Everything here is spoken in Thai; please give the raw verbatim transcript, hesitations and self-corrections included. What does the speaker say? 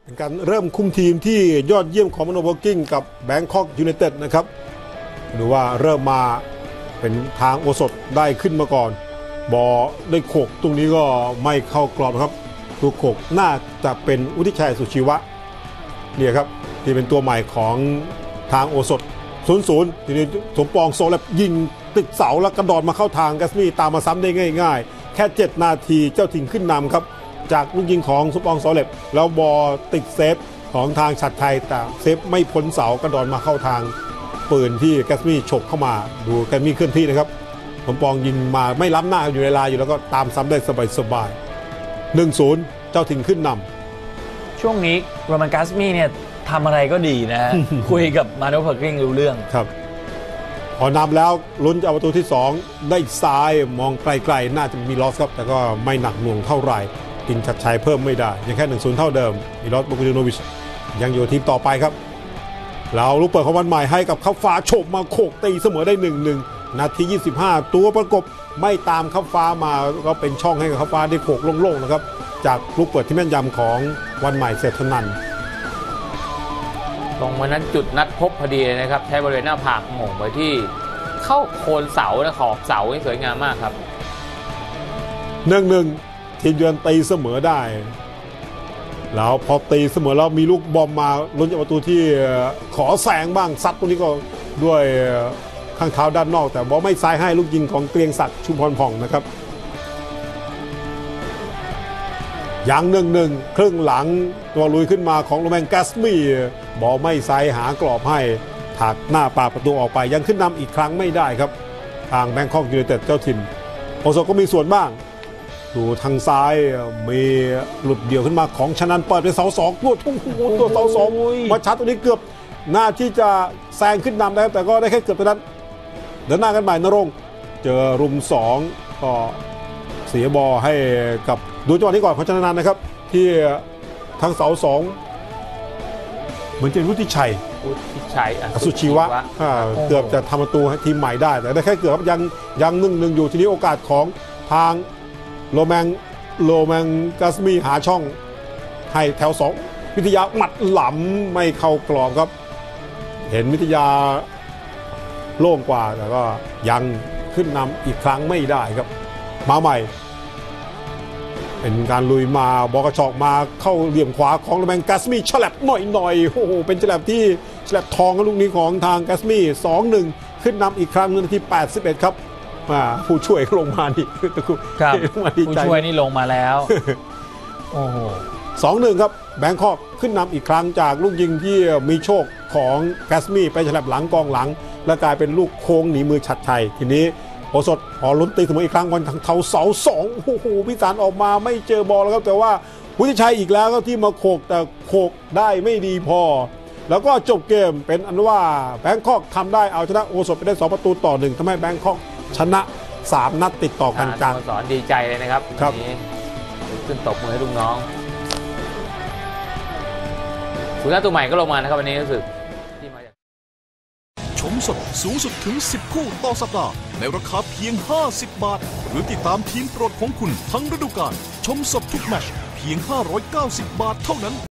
การเริ่มคุมทีมที่ยอดเยี่ยมของมโนโพกิ้งกับแบงคอกยูไนเต็ดนะครับหรือว่าเริ่มมาเป็นทางโอสถได้ขึ้นมาก่อนบอได้โขกตรงนี้ก็ไม่เข้ากรอบนะครับตัวโขกน่าจะเป็นวุฒิชัยสุชีวะเนี่ยครับที่เป็นตัวใหม่ของทางโอสถศูนย์ศูนย์ทีนี้สมปองโซแลบยิงติดเสาแล้วกระโดดมาเข้าทางกัสมี่ตามมาซ้ำได้ง่ายๆแค่เจ็ดนาทีเจ้าถิ่นขึ้นนำครับจากลูกยิงของสมปองโซแลบแล้วบอติดเซฟของทางชัดไทยแต่เซฟไม่พ้นเสากระโดดมาเข้าทางปืนที่กัสมี่ฉกเข้ามาดูกัสมี่เคลื่อนที่นะครับสมปองยิงมาไม่ล้ำหน้าอยู่ในลายอยู่แล้วก็ตามซ้ำได้สบายๆ หนึ่งศูนย์ เจ้าถิ่นขึ้นนำช่วงนี้โรมันกัสมี่เนี่ยทำอะไรก็ดีนะ คุยกับมาโนโพกิ้งรู้เรื่องครับพอนำแล้วลุ้นจะเอาประตูที่สองได้ซ้ายมองไกลๆน่าจะมีลอสครับแต่ก็ไม่หนักหน่วงเท่าไหร่กินชัดชัยเพิ่มไม่ได้ยังแค่ หนึ่งศูนย์ เท่าเดิมมีลอส โบกูดิโนวิชยังอยู่ทีมต่อไปครับเราลูกเปิดของวันใหม่ให้กับข้าฟ้าโฉบมาโขกตีเสมอได้ หนึ่งหนึ่ง นาทียี่สิบห้าตัวประกบไม่ตามข้าฟ้ามาก็เป็นช่องให้กับข้าฟ้าได้โขกโล่งๆนะครับจากลูกเปิดที่แม่นยำของวันใหม่เศรษฐนันท์ตรงวันนั้นจุดนัดพบพอดีเลยนะครับใช้บริเวณหน้าผากหม่งไปที่เข้าโคนเสาและขอบเสาสวยงามมากครับหนึ่งหนึ่ง ทีมเยือนตีเสมอได้แล้วพอตีเสมอแล้วมีลูกบอมมาลุ้นจากประตูที่ขอแสงบ้างซัดตรงนี้ก็ด้วยข้างเท้าด้านนอกแต่บอลไม่ซ้ายให้ลูกยิงของเกรียงศักดิ์ชุมพรผ่องนะครับอย่างหนึ่งหนึ่งครึ่งหลังตัวลุยขึ้นมาของโรแมนกัสมี่บอลไม่ซ้ายหากรอบให้ถักหน้าปาประตูออกไปยังขึ้นนำอีกครั้งไม่ได้ครับทางแบงคอกยูไนเต็ดเจ้าถิ่นโอโซก็มีส่วนบ้างดูทางซ้ายมีหลุดเดี่ยวขึ้นมาของชนันเปิดไปเสาสองตัวทุ่งตัวเสาสองมาชัดตัวนี้เกือบหน้าที่จะแซงขึ้นนำได้แต่ก็ได้แค่เกือบเท่านั้นเดินหน้ากันใหม่นรงค์เจอรุมสองก็เสียบอลให้กับดูจังหวะนี้ก่อนของชนันนะครับที่ทางเสาสองเหมือนจะวุฒิชัยวุฒิชัยอสุชีวะเกือบจะทำประตูให้ทีมใหม่ได้แต่ได้แค่เกือบครับยังยังนึ่งหนึ่งอยู่ทีนี้โอกาสของทางโรแมงโรแมงกัสมี่หาช่องให้แถวสองวิทยาหมัดหล่ำไม่เข้ากรอบครับเห็นวิทยาโล่งกว่าแต่ก็ยังขึ้นนำอีกครั้งไม่ได้ครับมาใหม่เป็นการลุยมาบกระชอกมาเข้าเหลี่ยมขวาของโรแมงกัสมี่ฉลับหน่อยๆโอ้โหเป็นฉลับที่ฉลับทองกับลูกนี้ของทางกัสมี่ สองหนึ่ง ขึ้นนำอีกครั้งนาทีแปดสิบเอ็ดครับผู้ช่วยลงมานี่ครับผู้ช่วยนี่ลงมาแล้วโอ้โหสองหนึ่ง ครับแบงคอกขึ้นนำอีกครั้งจากลูกยิงที่มีโชคของกัสมี่ไปฉลับหลังกองหลังและกลายเป็นลูกโค้งหนีมือชัดชัยทีนี้โอสถพอลุ้นตีเสมออีกครั้งวันทางเท้าเสาสองโอ้โหพิสารออกมาไม่เจอบอลแล้วครับแต่ว่าวุฒิชัยอีกแล้วก็ที่มาโขกแต่โขกได้ไม่ดีพอแล้วก็จบเกมเป็นอันว่าแบงคอกทำได้เอาชนะโอสถไปได้สองประตูต่อหนึ่งทำให้แบงคอกชนะสามนัดติดต่อกันกลางสอนดีใจเลยนะครับครับขึ้นตบมือให้ลูกน้องสุนัขตัวใหม่ก็ลงมานะครับวันนี้รู้สึกชมสดสูงสุดถึงสิบคู่ต่อสัปดาห์ในราคาเพียงห้าสิบบาทหรือติดตามทีมโปรดของคุณทั้งฤดูกาลชมสดทุกแมตช์เพียงห้าร้อยเก้าสิบบาทเท่านั้น